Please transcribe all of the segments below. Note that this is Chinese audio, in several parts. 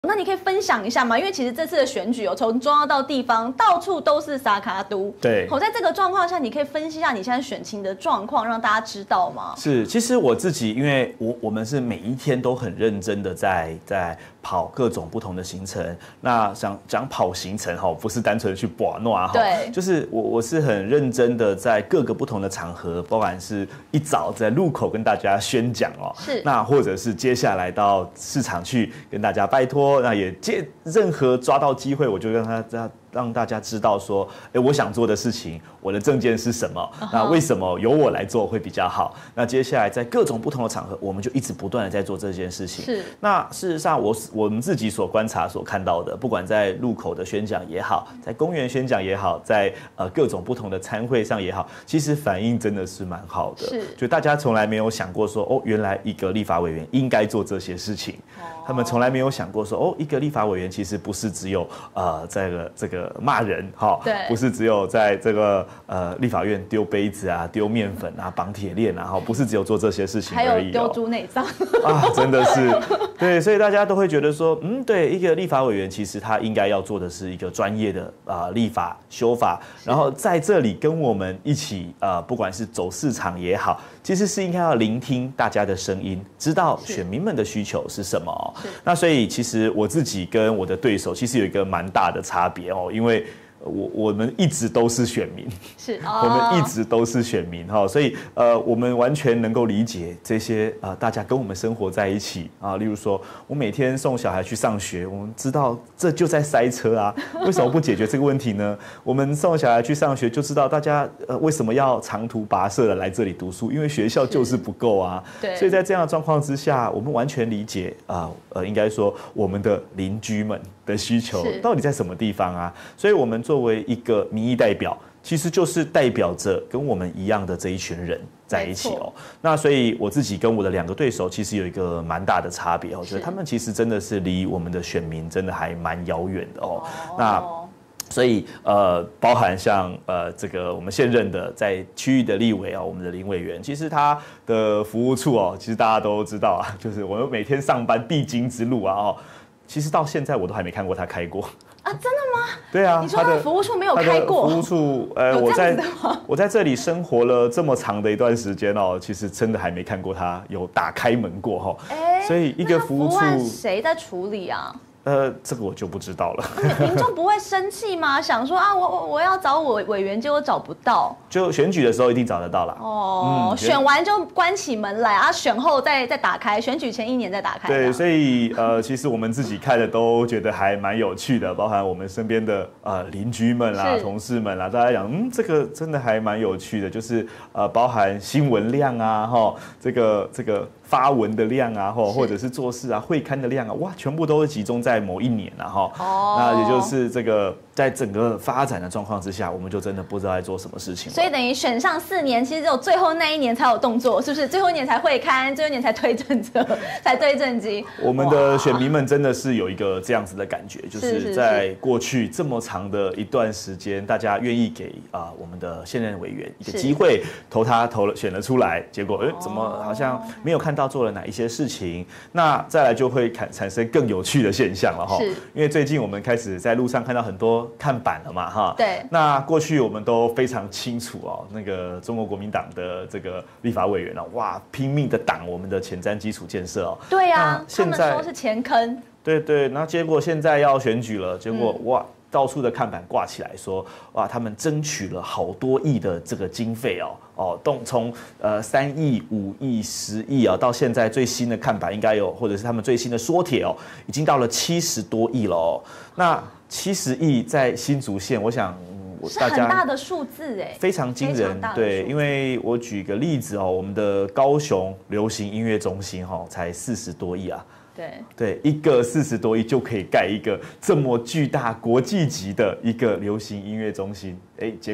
那你可以分享一下吗？因为其实这次的选举从中央到地方，到处都是撒卡都。 对。 在这个状况下，你可以分析一下你现在选情的状况，让大家知道吗？ 是，其实我自己，因为我们是每一天都很认真的在跑各种不同的行程。那讲跑行程不是单纯去玩闹对， 就是我是很认真的在各个不同的场合，包含是一早在路口跟大家宣讲是， 那或者是接下来到市场去跟大家拜托，那也任何抓到机会，我就让大家知道说，我想做的事情，我的政见是什么，那为什么由我来做会比较好？那接下来在各种不同的场合，我们就一直不断的在做这件事情。 是。 那事实上，我们自己所观察、所看到的，不管在路口的宣讲也好，在公园宣讲也好，在各种不同的参会上也好，其实反应真的是蛮好的。 是。 就大家从来没有想过说，原来一个立法委员应该做这些事情。他们从来没有想过说，一个立法委员其实不是只有这个骂人对， 不是只有在这个立法院丢杯子啊、丢面粉啊、绑铁链啊，不是只有做这些事情而已。 还有丢猪内脏真的是对，所以大家都会觉得说，对，一个立法委员其实他应该要做的是一个专业的立法修法，然后在这里跟我们一起不管是走市场也好，其实是应该要聆听大家的声音，知道选民们的需求是什么。那所以其实我自己跟我的对手其实有一个蛮大的差别因为我们一直都是选民，我们一直都是选民所以我们完全能够理解这些大家跟我们生活在一起例如说我每天送小孩去上学，我们知道这就在塞车啊，为什么不解决这个问题呢？我们送小孩去上学就知道大家为什么要长途跋涉的来这里读书，因为学校就是不够啊。所以在这样的状况之下，我们完全理解应该说我们的邻居们的需求到底在什么地方啊？所以我们作为一个民意代表，其实就是代表着跟我们一样的这一群人在一起那所以我自己跟我的2个对手其实有一个蛮大的差别我觉得他们其实真的是离我们的选民真的还蛮遥远的那所以包含像这个我们现任的在区域的立委我们的林委员，其实他的服务处其实大家都知道就是我们每天上班必经之路其实到现在我都还没看过他开过真的吗？ 对啊， 你说他的服务处没有开过？ 服务处我在这里生活了这么长的一段时间其实真的还没看过他有打开门过所以一个服务处谁在处理啊？ 这个我就不知道了。 民众不会生气吗？想说我要找委员，结果找不到。 就选举的时候一定找得到啦。 选完就关起门来选后再打开，选举前1年再打开。 对，所以其实我们自己看的都觉得还蛮有趣的，包含我们身边的邻居们啦、同事们啦，大家讲这个真的还蛮有趣的，就是包含新闻量这个发文的量或者是做事会刊的量哇，全部都会集中在某一年那也就是这个在整个发展的状况之下，我们就真的不知道在做什么事情。 所以等于选上4年，其实只有最后那1年才有动作，是不是？最后1年才会刊，最后1年才推政策，才推政绩。 我们的选民们真的是有一个这样子的感觉，就是在过去这么长的一段时间，大家愿意给我们的现任委员一个机会，选了出来，结果怎么好像没有看到做了哪一些事情？那再来就会产生更有趣的现象了因为最近我们开始在路上看到很多看板了嘛对。 那过去我们都非常清楚那个中国国民党的这个立法委员哇，拼命的挡我们的前瞻基础建设对啊，他们说是前坑。 对，那结果现在要选举了，结果哇，到处的看板挂起来说，哇，他们争取了好多亿的这个经费从3亿、5亿、10亿到现在最新的看板应该有，或者是他们最新的缩帖已经到了70多亿了那70亿在新竹县，我想是很大的数字非常惊人。对，因为我举一个例子我们的高雄流行音乐中心才40多亿对，一个40多亿就可以盖一个这么巨大国际级的一个流行音乐中心，结果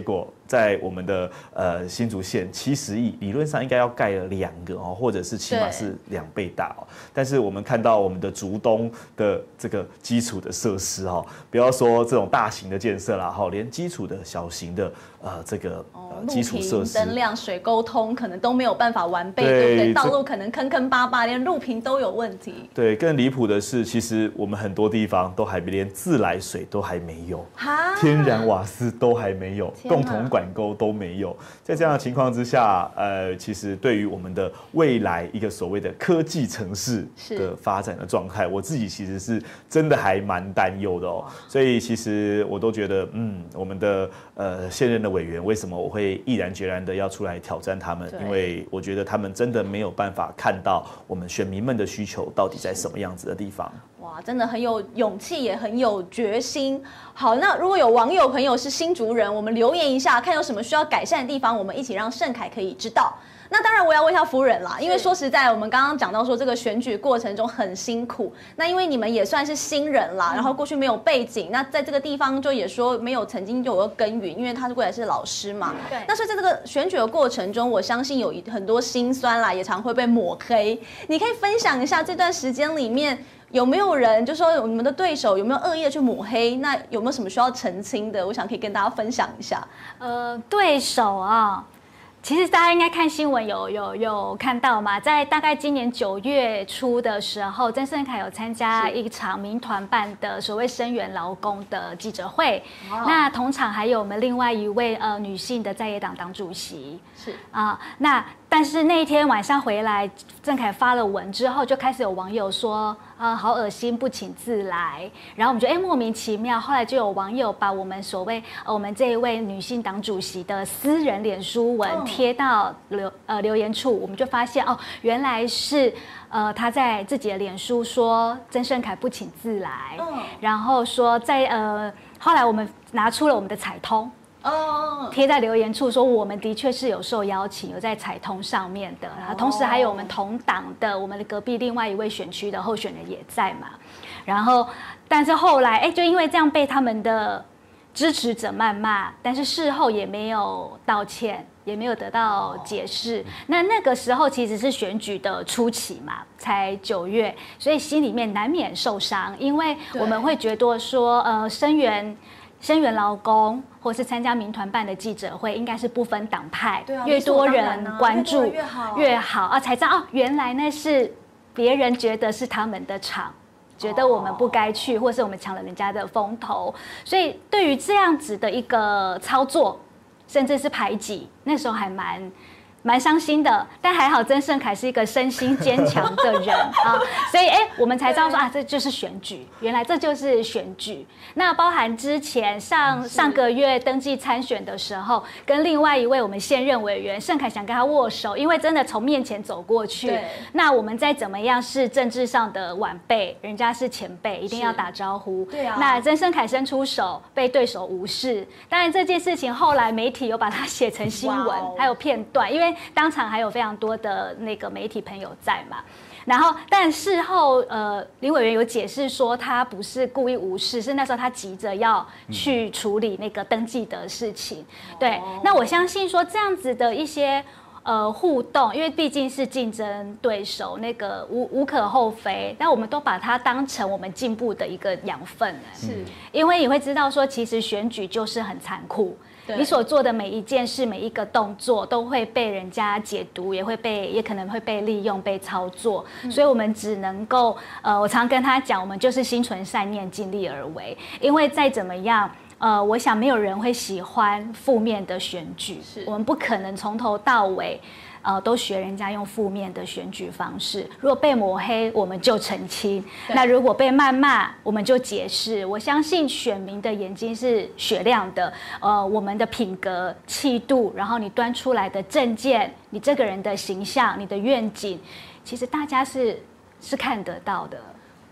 在我们的新竹县70亿，理论上应该要盖了2个哦，或者是起码是2倍大哦。但是我们看到我们的竹东的这个基础的设施哦，不要说这种大型的建设啦，哈，连基础的小型的这个基础设施、 灯亮、水沟通可能都没有办法完备，对不对？道路可能坑坑巴巴，连路平都有问题。 对，更离谱的是，其实我们很多地方都还连自来水都还没有，天然瓦斯都还没有，共同管沟都没有。在这样的情况之下，其实对于我们的未来一个所谓的科技城市的发展的状态，我自己其实是真的还蛮担忧的哦。所以其实我都觉得，我们的现任的委员为什么我会毅然决然的要出来挑战他们？因为我觉得他们真的没有办法看到我们选民们的需求到底在什么样子的地方。 哇，真的很有勇气，也很有决心。好，那如果有网友朋友是新竹人，我们留言一下，看有什么需要改善的地方，我们一起让盛凯可以知道。那当然，我要问一下夫人啦，因为说实在，我们刚刚讲到说这个选举过程中很辛苦，那因为你们也算是新人啦，然后过去没有背景，那在这个地方就也说没有曾经就有个耕耘，因为他是过来是老师嘛，对。那所以在这个选举的过程中，我相信有很多辛酸啦，也常会被抹黑。你可以分享一下这段时间里面有没有人就说你们的对手有没有恶意去抹黑？那有没有什么需要澄清的？我想可以跟大家分享一下。 对手啊。其实大家应该看新闻有看到嘛，在大概今年9月初的时候，曾盛凯有参加一场民团办的所谓声援劳工的记者会，那同场还有我们另外一位女性的在野党党主席，是啊，但是那一天晚上回来，郑凯发了文之后，就开始有网友说好恶心，不请自来。然后我们觉得莫名其妙。后来就有网友把我们所谓我们这一位女性党主席的私人脸书文贴到留言处，我们就发现原来是他在自己的脸书说曾盛凯不请自来，然后说后来我们拿出了我们的彩通。贴在留言处说我们的确是有受邀请，有在彩通上面的，然后同时还有我们同党的我们的隔壁另外一位选区的候选人也在嘛，然后但是后来就因为这样被他们的支持者谩骂，但是事后也没有道歉，也没有得到解释。那个时候其实是选举的初期嘛，才9月，所以心里面难免受伤，因为我们会觉得说声援劳工，或是参加民团办的记者会，应该是不分党派，越多人关注越好才知道原来那是别人觉得是他们的场，觉得我们不该去，或是我们抢了人家的风头，所以对于这样子的一个操作，甚至是排挤，那时候还蛮伤心的，但还好曾盛凯是一个身心坚强的人所以我们才知道说这就是选举，原来这就是选举。那包含之前上个月登记参选的时候，跟另外一位我们现任委员盛凯想跟他握手，因为真的从面前走过去，那我们再怎么样是政治上的晚辈，人家是前辈，一定要打招呼。对啊，那曾盛凯伸出手，被对手无视。当然这件事情后来媒体有把它写成新闻，还有片段，因为当场还有非常多的那个媒体朋友在嘛，然后但事后林委员有解释说他不是故意无视，是那时候他急着要去处理那个登记的事情。对，那我相信说这样子的一些互动，因为毕竟是竞争对手，那个无可厚非，但我们都把它当成我们进步的一个养分。是，因为你会知道说，其实选举就是很残酷。你所做的每一件事、每一个动作都会被人家解读，也可能会被利用、被操作，所以我们只能够我常跟他讲，我们就是心存善念，尽力而为。因为再怎么样，我想没有人会喜欢负面的选举，我们不可能从头到尾。都学人家用负面的选举方式，如果被抹黑，我们就澄清；那如果被谩骂，我们就解释。我相信选民的眼睛是雪亮的，我们的品格、气度，然后你端出来的政见，你这个人的形象、你的愿景，其实大家是看得到的。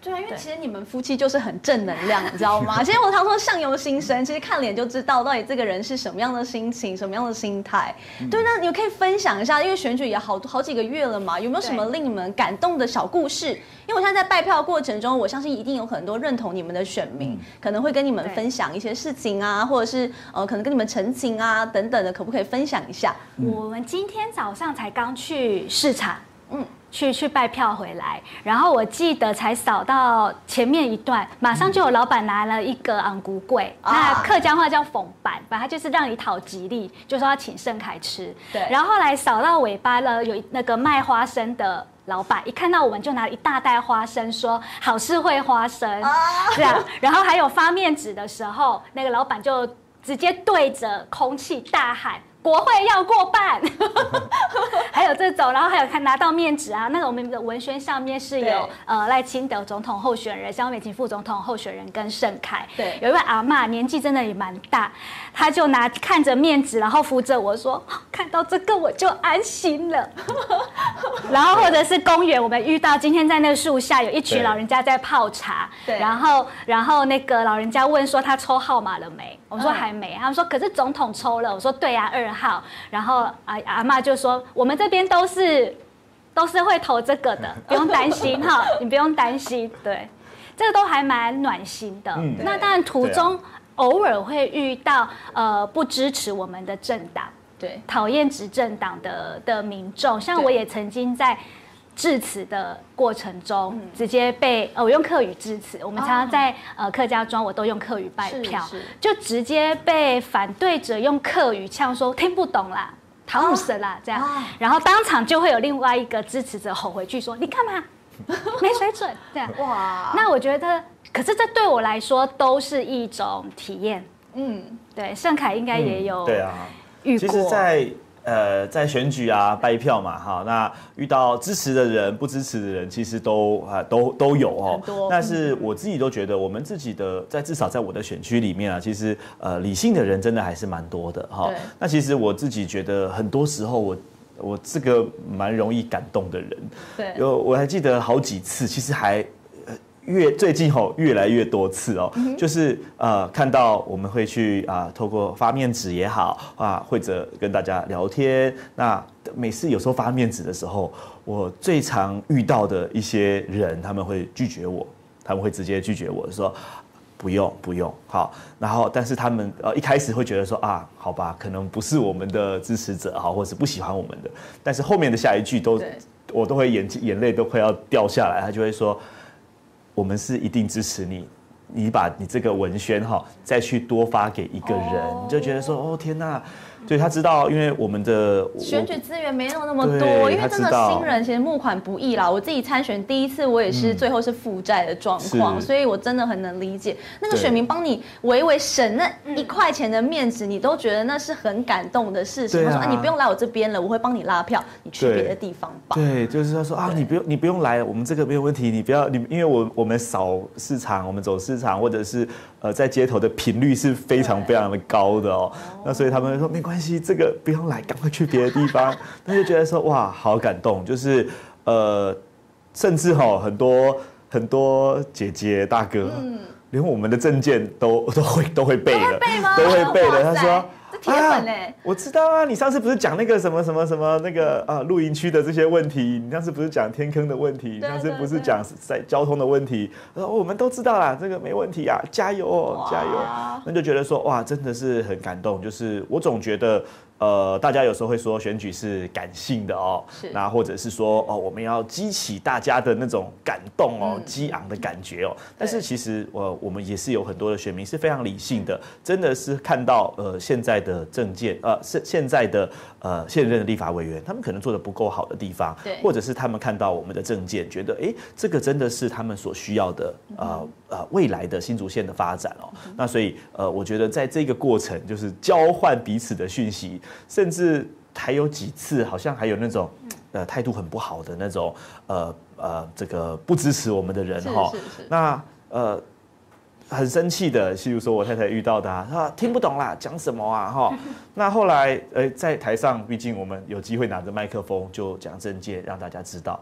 对啊，因为其实你们夫妻就是很正能量，你知道吗？其实我常说相由心生，其实看脸就知道到底这个人是什么样的心情、什么样的心态。对，那你可以分享一下，因为选举也好几个月了嘛，有没有什么令你们感动的小故事？因为我现在在拜票的过程中，我相信一定有很多认同你们的选民，可能会跟你们分享一些事情啊，或者是可能跟你们陈情啊等等的，可不可以分享一下？ 我们今天早上才刚去市场。去拜票回来，然后我记得才扫到前面一段，马上就有老板拿了一个昂古粿，那客家话叫讽板，反正就是让你讨吉利，就说要请盛凯吃。 对， 然后后来扫到尾巴了，有那个卖花生的老板一看到我们就拿了一大袋花生，说好事会花生，这样。然后还有发面纸的时候，那个老板就直接对着空气大喊。国会要过半，还有这种，然后还有拿到面纸啊，那个我们的文宣上面是有赖清德总统候选人、萧美琴副总统候选人跟盛凯， 对， 有一位阿嬷年纪真的也蛮大，她就看着面纸，然后扶着我说，看到这个我就安心了。然后或者是公园，我们遇到今天在那个树下有一群老人家在泡茶，对，然后那个老人家问说他抽号码了没？我们说还没，他们说可是总统抽了，我说对啊，2号。然后阿嬷就说我们这边都是会投这个的，不用担心哈，你不用担心，对，这个都还蛮暖心的。那当然途中偶尔会遇到不支持我们的政党，对，讨厌执政党的民众，像我也曾经在致辞的过程中，直接被我用客语致辞，我们常常在客家庄，我都用客语拜票，就直接被反对者用客语呛说听不懂啦，讨不死啦这样，然后当场就会有另外一个支持者吼回去说你干嘛没水准这样。哇，那我觉得，可是这对我来说都是一种体验。对，盛凯应该也有对啊遇过。 其实在选举啊拜票嘛，哈，那遇到支持的人、不支持的人，其实都有哦。但是我自己都觉得，我们自己的至少在我的选区里面啊，其实理性的人真的还是蛮多的哈。那其实我自己觉得，很多时候我这个蛮容易感动的人，对，我还记得好几次，其实还。最近越来越多次哦，就是看到我们会去透过发面纸也好或者跟大家聊天。那每次有时候发面纸的时候，我最常遇到的一些人，他们会拒绝我，他们会直接拒绝我说不用好。然后但是他们一开始会觉得说好吧，可能不是我们的支持者或者是不喜欢我们的。但是后面的下一句我都会眼泪都快要掉下来，他就会说。我们是一定支持你，你把你这个文宣再去多发给一个人，你就觉得说天哪，对他知道，因为我们的选举资源没有那么多，因为真的新人其实募款不易啦。我自己参选第一次，我也是最后是负债的状况，所以我真的很能理解那个选民帮你微省那1块钱的面子，你都觉得那是很感动的事情。他说你不用来我这边了，我会帮你拉票，你去别的地方吧。 对，就是他说你不用来了，我们这个没有问题，因为我们扫市场，我们走市场，或者是在街头的频率是非常非常的高的哦。那所以他们会说没关系，这个不用来，赶快去别的地方。那就觉得说哇，好感动，就是甚至很多姐姐大哥，连我们的证件都会背了，都会背的。他说。 铁粉嘞， 我知道啊，你上次不是讲那个什么那个露营区的这些问题，你上次不是讲天坑的问题，你上次不是讲在交通的问题，我们都知道啦，这个没问题啊，加油哦，加油！那就觉得说哇，真的是很感动，就是我总觉得。大家有时候会说选举是感性的哦，那或者是说我们要激起大家的那种感动哦，激昂的感觉哦。但是其实我们也是有很多的选民是非常理性的，真的是看到现在的政见现在的现任的立法委员，他们可能做的不够好的地方，或者是他们看到我们的政见，觉得这个真的是他们所需要的未来的新竹县的发展哦。那所以我觉得在这个过程就是交换彼此的讯息。甚至还有几次，好像还有那种态度很不好的那种这个不支持我们的人哈。那很生气的，譬如说我太太遇到的，他听不懂啦，讲什么啊哈。那后来在台上，毕竟我们有机会拿着麦克风就讲政见，让大家知道。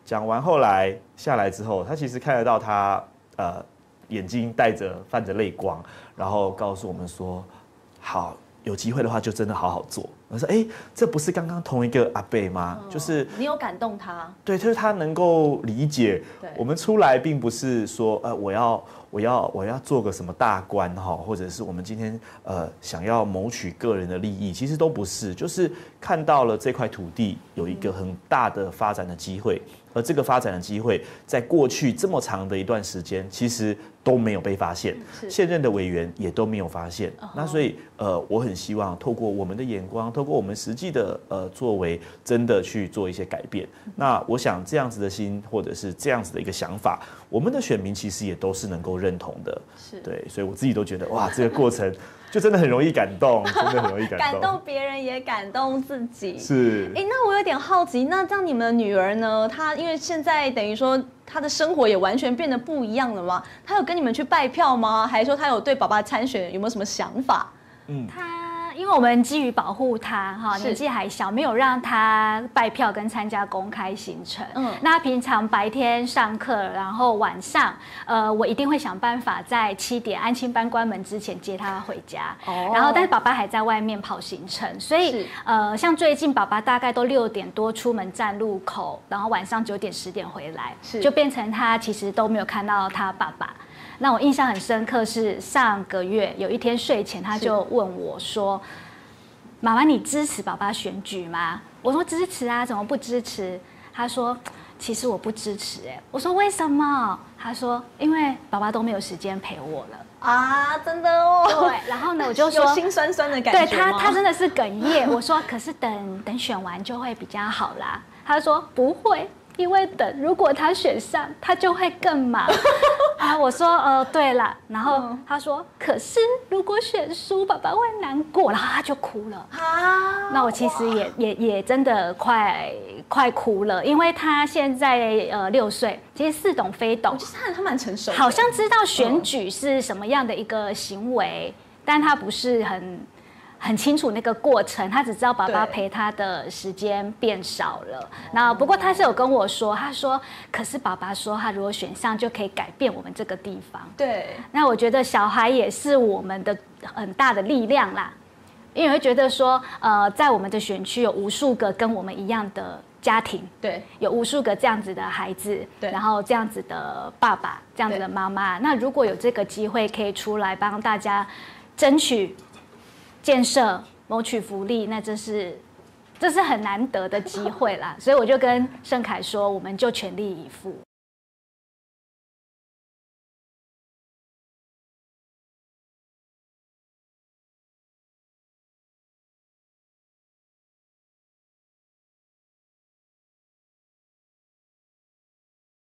讲完后来下来之后，他其实看得到他眼睛泛着泪光，然后告诉我们说，好，有机会的话就真的好好做。我说，这不是刚刚同一个阿伯吗？就是你有感动他， 对，就是他能够理解我们出来，并不是说我要做个什么大官哈，或者是我们今天想要谋取个人的利益，其实都不是，就是看到了这块土地有一个很大的发展的机会，而这个发展的机会在过去这么长的一段时间，其实都没有被发现，现任的委员也都没有发现。那所以我很希望透过我们的眼光，透过我们实际的作为，真的去做一些改变。那我想这样子的心，或者是这样子的一个想法，我们的选民其实也都是能够认同的。对，所以我自己都觉得哇，这个过程就真的很容易感动，真的很容易感动， 感动别人也感动自己。 是， 那我有点好奇，那这样你们的女儿呢？她因为现在等于说她的生活也完全变得不一样了吗？她有跟你们去拜票吗？还是说她有对爸爸参选有没有什么想法？ 因为我们基于保护他哈，年纪还小，没有让他拜票跟参加公开行程。那平常白天上课，然后晚上，我一定会想办法在7点安亲班关门之前接他回家。然后，但是爸爸还在外面跑行程，所以像最近爸爸大概都6点多出门站路口，然后晚上9点10点回来，就变成他其实都没有看到他爸爸。那我印象很深刻是上个月有一天睡前，他就问我说：“妈妈，你支持爸爸选举吗？”我说：“支持啊，怎么不支持？”他说：“其实我不支持。”我说：“为什么？”他说：“因为爸爸都没有时间陪我了。” 啊，真的哦。 对，然后呢，我就说有心酸酸的感觉。 对他真的是哽咽。我说：“可是等选完就会比较好啦。”他说：“不会。”因为如果他选上，他就会更忙啊！我说对了，然后他说，可是如果选输，爸爸会难过，然后他就哭了啊！那我其实也真的快哭了，因为他现在6岁，其实似懂非懂， 其实他蛮成熟的， 好像知道选举是什么样的一个行为，但他不是很清楚那个过程，他只知道爸爸陪他的时间变少了。那不过他是有跟我说，他说，可是爸爸说他如果选上就可以改变我们这个地方。 对， 那我觉得小孩也是我们的很大的力量啦，因为我会觉得说，在我们的选区有无数个跟我们一样的家庭， 对， 有无数个这样子的孩子，对，然后这样子的爸爸，这样子的妈妈。那如果有这个机会可以出来帮大家争取建设、谋取福利，那这是很难得的机会啦，所以我就跟盛凯说，我们就全力以赴。